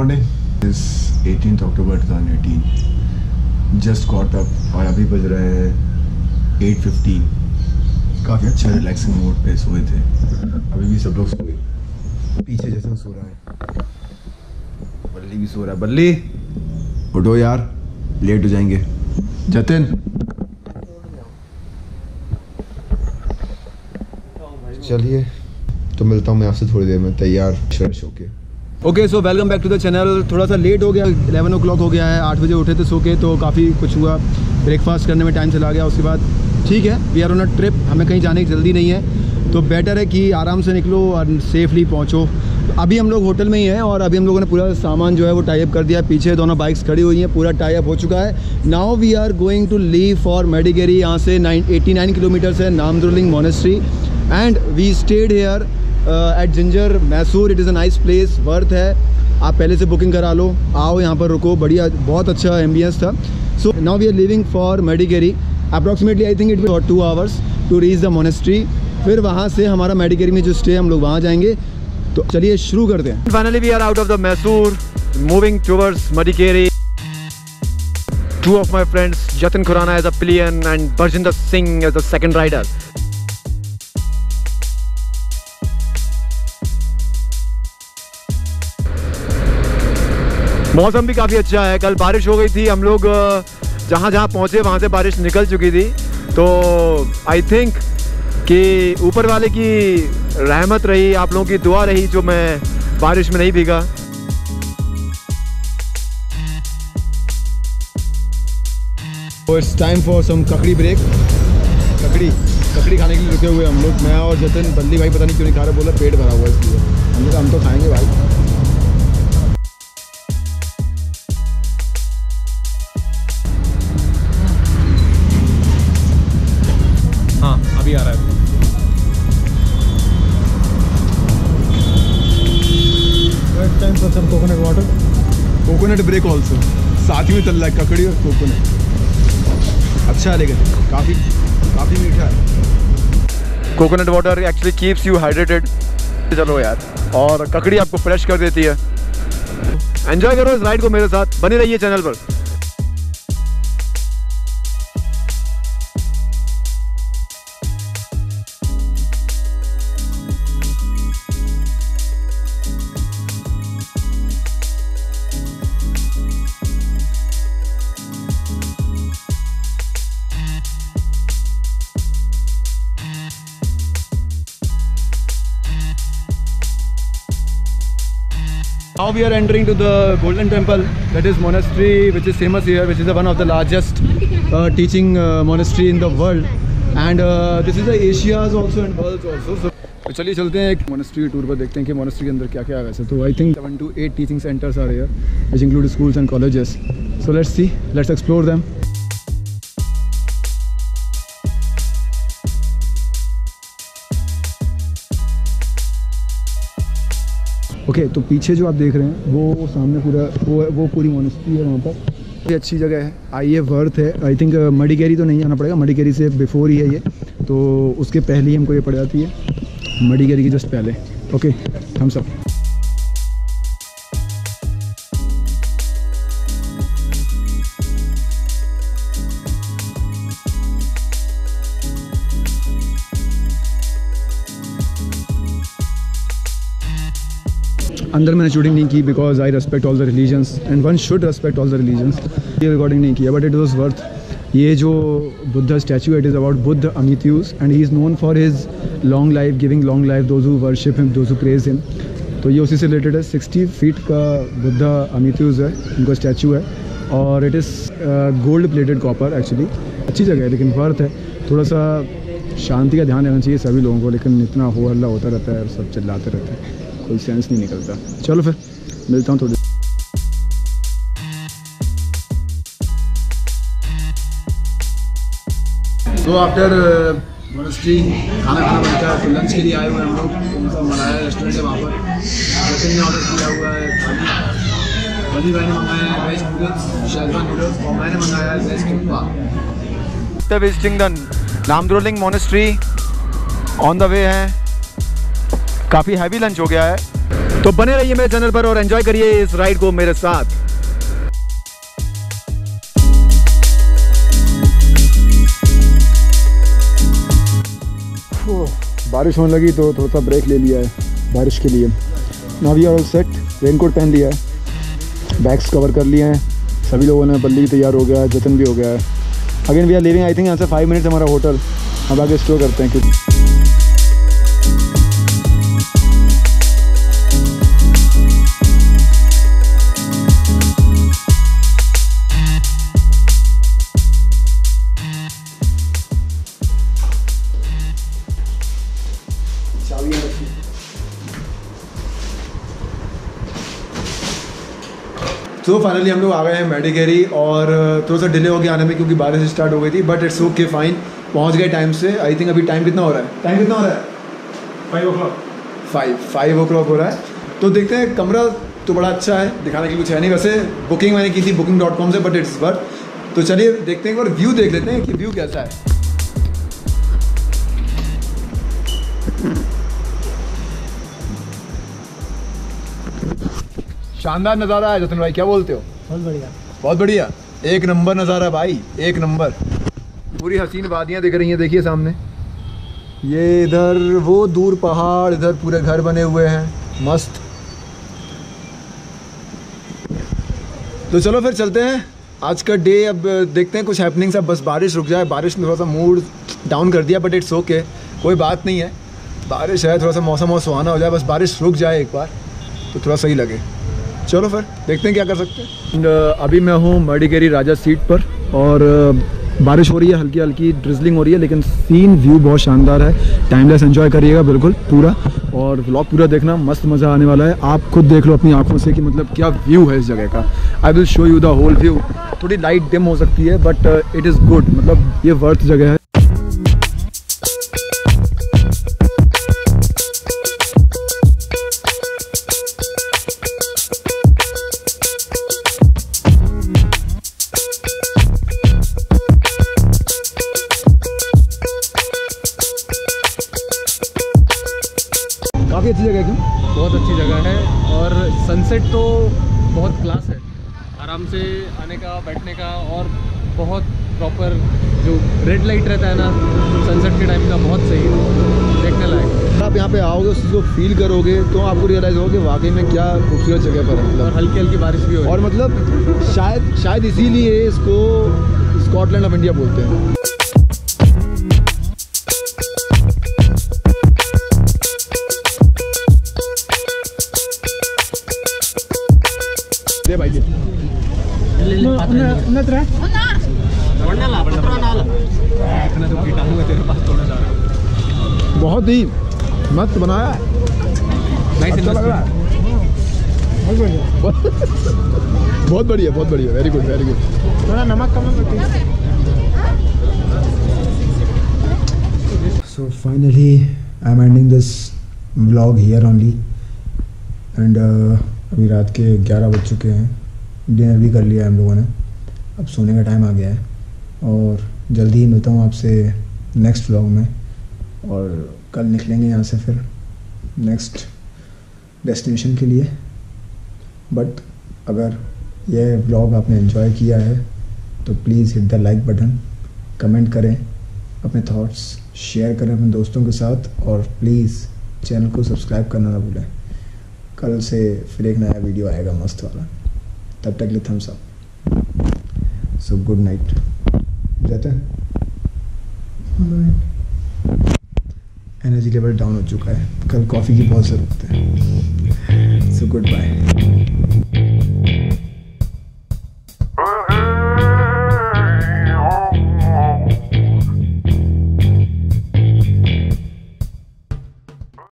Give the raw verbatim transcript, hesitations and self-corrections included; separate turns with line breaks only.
morning. It's eighteenth October twenty eighteen. Just got up और अभी बज रहे हैं eight fifteen. काफ़ी अच्छा रिलैक्सिंग मोड पे सोए थे. अभी भी सब लोग सोए. पीछे जैसे सो रहा है. बल्ली भी सो रहा है. बल्ली उठो यार, लेट हो जाएंगे. जतिन चलिए, तो मिलता हूँ मैं आपसे थोड़ी देर में तैयार फ्रेश होके. Okay so welcome back to the channel. थोड़ा सा लेट हो गया, इलेवन ओ क्लॉक हो गया है. आठ बजे उठे थे सो के, तो काफ़ी कुछ हुआ. ब्रेकफास्ट करने में टाइम चला गया. उसके बाद ठीक है, we are on a trip. हमें कहीं जाने की जल्दी नहीं है, तो बेटर है कि आराम से निकलो और सेफली पहुँचो. अभी हम लोग होटल में ही हैं और अभी हम लोगों ने पूरा सामान जो है वो टाई अप कर दिया है. पीछे दोनों बाइक्स खड़ी हुई हैं, पूरा टाई अप हो चुका है. Now we are going to leave for Madikeri. यहाँ से एटी नाइन किलोमीटर्स है Namdroling monastery. And we stayed here at ginger Mysore. It is a nice place, worth है. आप पहले से बुकिंग करा लो, आओ यहाँ पर रुको. बढ़िया, बहुत अच्छा एम्बियंस था. So now we are living for Madikeri. Approximately I think it will two hours to reach the monastery. फिर वहाँ से हमारा मेडिकेरी में जो स्टे, हम लोग वहाँ जाएंगे. तो चलिए शुरू करते हैं.
Finally we are out of the Mysore, moving towards Madikeri. Two of my friends, Jatin Khurana as a pillion and Barjinder Singh as the second rider. मौसम भी काफ़ी अच्छा है. कल बारिश हो गई थी. हम लोग जहाँ जहाँ पहुँचे वहाँ से बारिश निकल चुकी थी. तो आई थिंक कि ऊपर वाले की रहमत रही, आप लोगों की दुआ रही, जो मैं बारिश में नहीं भीगा.
इट्स टाइम फॉर सम ककड़ी ब्रेक. ककड़ी ककड़ी खाने के लिए रुके हुए हम लोग. मैं और जतिन. बल्ली भाई पता नहीं क्यों नहीं खा रहे, बोला पेट भरा हुआ है इसलिए. हम लोग हम तो खाएंगे भाई.
हाँ अभी आ रहा है.
Time for some coconut water. Coconut break also. साथ ही में चल रहा है ककड़ी और कोकोनट. अच्छा है, लेकिन काफ़ी काफ़ी मीठा है.
Coconut water actually keeps you hydrated. चलो यार, और ककड़ी आपको फ्रेश कर देती है. एंजॉय करो इस राइड को मेरे साथ. बने रहिए चैनल पर.
Now we are entering to the Golden Temple, that is monastery which is famous here, which is the one of the largest uh, teaching uh, monastery in the world, and uh, this is the Asia's also and world's also. So, तो चलिए चलते हैं एक monastery tour पर, देखते हैं कि monastery के अंदर क्या क्या है. वैसे तो I think seven to eight teaching centres are here, which include schools and colleges. So let's see, let's explore them. Okay okay, तो पीछे जो आप देख रहे हैं वो सामने पूरा वो वो पूरी मोनेस्ट्री है. वहाँ पर ये अच्छी जगह है. आइए, वर्थ है. आई थिंक मडिकेरी तो नहीं जाना पड़ेगा, मडिकेरी से बिफोर ही है ये, तो उसके पहले ही हमको ये पड़ जाती है. मडिकेरी की जस्ट पहले. ओके, हम सब अंदर मैंने शूटिंग नहीं की because I respect all the religions and one should respect all the religions. ये रिकॉर्डिंग नहीं किया, बट इट वॉज वर्थ. ये जो Buddha statue, it is about Buddha Amitayus and he is known for his long life, giving long life those who worship him, those who praise him. तो ये उसी से related है. सिक्सटी फीट का बुद्धा अमित्यूस है, उनका स्टैचू है. और it is gold plated copper. Actually अच्छी जगह है, लेकिन वर्थ है. थोड़ा सा शांति का ध्यान रखना चाहिए सभी लोगों को, लेकिन इतना हो हल्ला होता रहता है और सब चिल्लाते रहते हैं, कोई सेंस नहीं निकलता. चलो फिर मिलता हूँ थोड़ी. तो आफ्टर मोनेस्ट्री खाना खाना बनता है, तो लंच के लिए आए हुए हैं हम लोग. उनका मलाया रेस्टोरेंट है वहाँ पर. जतिन ने ऑर्डर किया हुआ है थाली. बली भाई ने मंगाया है वेज नूडल्स, शेजवान नूडल्स, और मैंने मंगाया है वेज किम्बा.
Visiting the Namdroling monastery on the way है. काफ़ी हैवी लंच हो गया है. तो बने रहिए मेरे चैनल पर और एंजॉय करिए इस राइड को मेरे साथ।
बारिश होने लगी तो थोड़ा सा ब्रेक ले लिया है बारिश के लिए। Now we are all set, raincoat पहन लिया है, बैग्स कवर कर लिए हैं सभी लोगों ने, बल्ली भी तैयार हो गया है, जतन भी हो गया है। Again we are living, I think यहाँ से फाइव मिनट्स हमारा होटल, हम आगे स्टोर करते हैं। क्योंकि तो फाइनली हम लोग आ गए हैं मैडिकेरी और थोड़ा सा डिले हो गया आने में क्योंकि बारिश स्टार्ट हो गई थी, बट इट्स ओके फाइन, पहुंच गए टाइम से। आई थिंक अभी टाइम कितना हो रहा है, टाइम कितना हो रहा है five o'clock five five o'clock हो रहा है। तो देखते हैं, कमरा तो बड़ा अच्छा है, दिखाने की कुछ है नहीं, वैसे बुकिंग मैंने की थी बुकिंग डॉट कॉम से, बट इट्स वर्थ। तो चलिए देखते हैं, एक बार व्यू देख लेते हैं कि व्यू कैसा है। शानदार नज़ारा है जतन भाई, क्या बोलते हो?
बहुत बढ़िया,
बहुत बढ़िया, एक नंबर नज़ारा भाई, एक नंबर। पूरी हसीन वादियाँ दिख रही हैं, देखिए सामने ये, इधर वो दूर पहाड़, इधर पूरे घर बने हुए हैं मस्त। तो चलो फिर चलते हैं, आज का डे अब देखते हैं कुछ हैपनिंग्स। अब बस बारिश रुक जाए, बारिश ने थोड़ा सा मूड डाउन कर दिया, बट इट्स ओके, कोई बात नहीं है। बारिश है, थोड़ा सा मौसम और सुहाना हो जाए, बस बारिश रुक जाए एक बार तो थोड़ा सही लगे। चलो फिर देखते हैं क्या कर सकते हैं। अभी मैं हूँ मडिकेरी राजा सीट पर और बारिश हो रही है, हल्की हल्की ड्रिजलिंग हो रही है, लेकिन सीन व्यू बहुत शानदार है। टाइमलेस एंजॉय करिएगा बिल्कुल पूरा, और व्लॉग पूरा देखना, मस्त मज़ा आने वाला है। आप खुद देख लो अपनी आंखों से कि मतलब क्या व्यू है इस जगह का। I will show you the whole view. थोड़ी लाइट डिम हो सकती है बट इट इज़ गुड, मतलब ये वर्थ जगह है। काफ़ी अच्छी जगह है, क्यों?
बहुत अच्छी जगह है और सनसेट तो बहुत क्लास है, आराम से आने का बैठने का, और बहुत प्रॉपर जो रेड लाइट रहता है ना सनसेट के टाइम का, बहुत सही है, देखने लायक।
आप यहाँ पे आओगे, उस चीज़ को फील करोगे तो आपको रियलाइज़ होगा कि वाकई में क्या खूबसूरत जगह पर है, मतलब।
और हल्की हल्की बारिश भी हो रही है,
और मतलब शायद शायद इसीलिए इसको स्कॉटलैंड ऑफ इंडिया बोलते हैं। भाई बहुत ही मस्त बनाया है, अच्छा लग रहा है, बहुत बढ़िया बहुत बढ़िया बहुत बढ़िया, वेरी गुड वेरी गुड।
थोड़ा नमक कम है।
So finally I'm ending this vlog here only and uh, अभी रात के ग्यारह बज चुके हैं, डिनर भी कर लिया है हम लोगों ने, अब सोने का टाइम आ गया है और जल्दी ही मिलता हूँ आपसे नेक्स्ट व्लॉग में। और कल निकलेंगे यहाँ से फिर नेक्स्ट डेस्टिनेशन के लिए। बट अगर यह व्लॉग आपने एंजॉय किया है तो please hit the like button, comment करें, अपने थॉट्स शेयर करें अपने दोस्तों के साथ, और प्लीज़ चैनल को सब्सक्राइब करना ना भूलें। कल से फिर एक नया वीडियो आएगा मस्त वाला, तब तक लिए thumbs up. So good night, जाते हैं, एनर्जी लेवल डाउन हो चुका है, कल कॉफ़ी की बहुत ज़रूरत है। So good bye.